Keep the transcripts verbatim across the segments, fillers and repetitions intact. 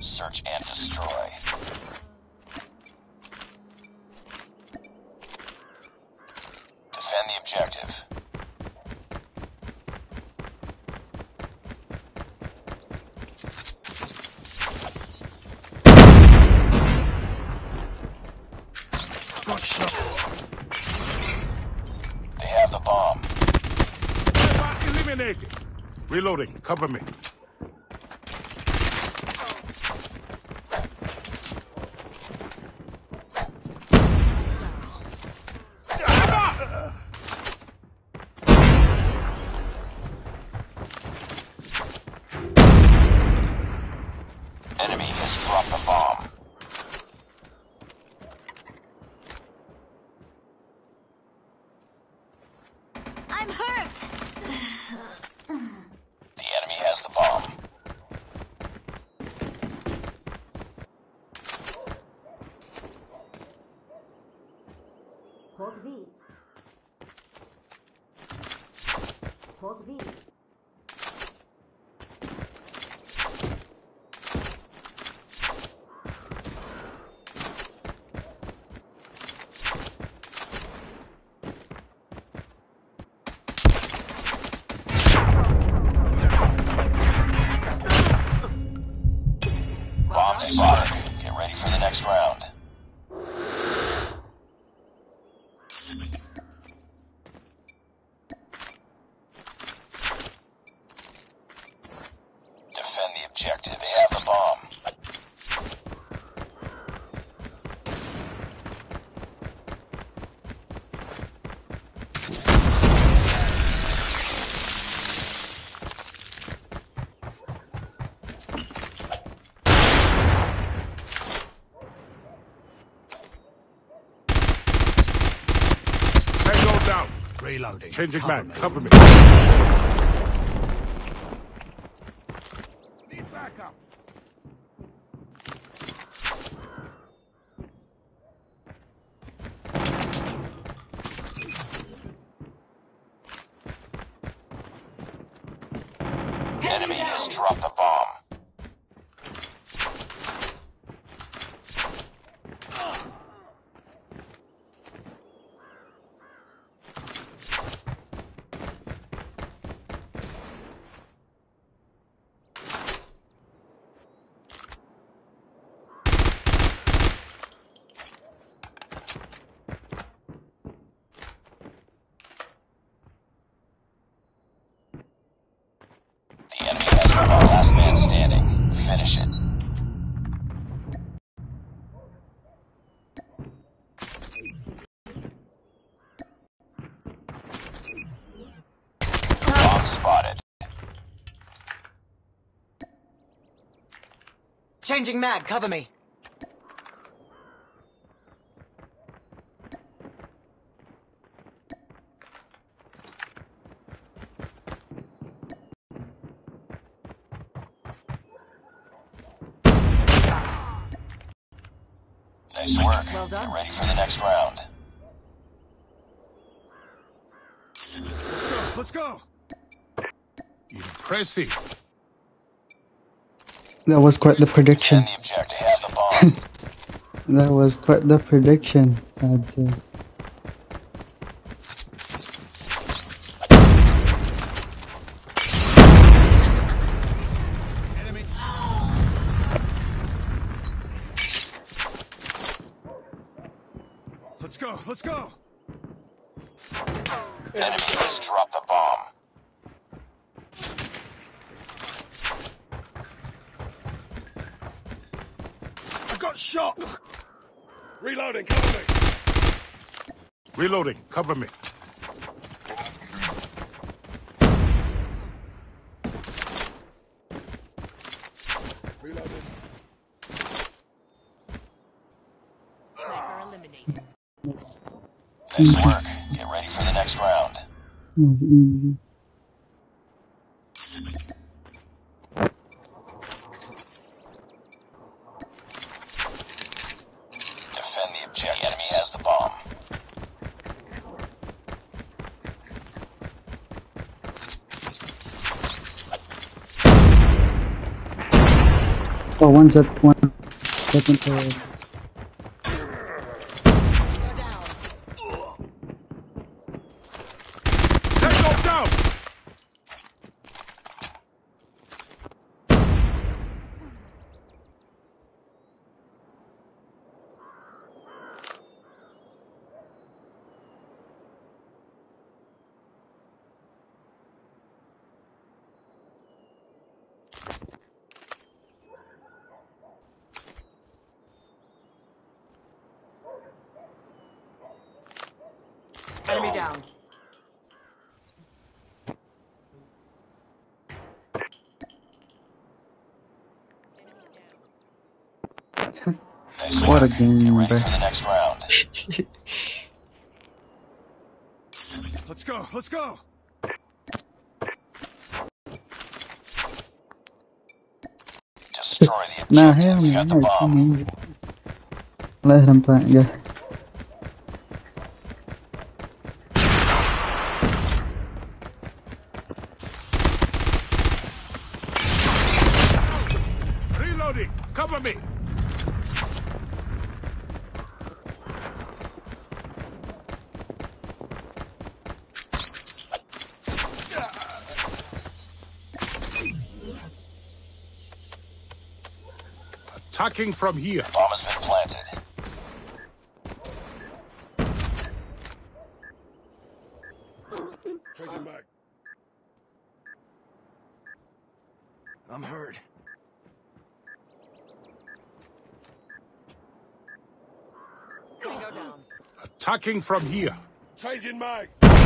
Search and destroy. Defend the objective. Got shot. They have the bomb. Eliminated. Reloading. Cover me. Enemy has dropped the bomb. I'm hurt. The enemy has the bomb. Hold V. Hold V. Bomb spotted. Get ready for the next round. Defend the objective. They have the bomb. Tango down. Reloading. Changing mag. Cover me. Need backup. Enemy has dropped the bomb. The enemy has the bomb. Last man standing. Finish it. Bomb spotted. Changing mag, cover me. Nice work. Well done. Get ready for the next round. Let's go. Let's go. Impressive. That was quite the prediction. Defend the objective. They have the bomb. That was quite the prediction. I'd say. Enemy. Let's go. Let's go. Enemy has dropped the bomb. I got shot. Reloading. Cover me. Reloading. Cover me. Reloading. Nice work. Get ready for the next round. That was easy. Defend the objective. The enemy has the bomb. Oh, one's at one second forward. Go down. Tango down! Enemy down. Nice What a work. game, Get ready bruh. for the next round. Let's go, let's go! Destroy the Nah, objective. hell You no. got the bomb. Let him plant, yeah. Reloading! Cover me! Attacking from here. Bomb has been planted. Changing back. I'm hurt. Tango down. Attacking from here. Changing mag.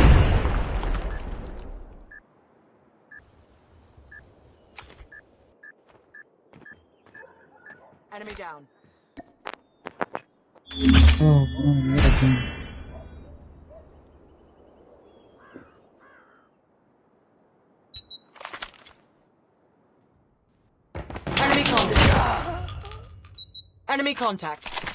Enemy down. Oh, man, what a game. Enemy contact. Enemy contact.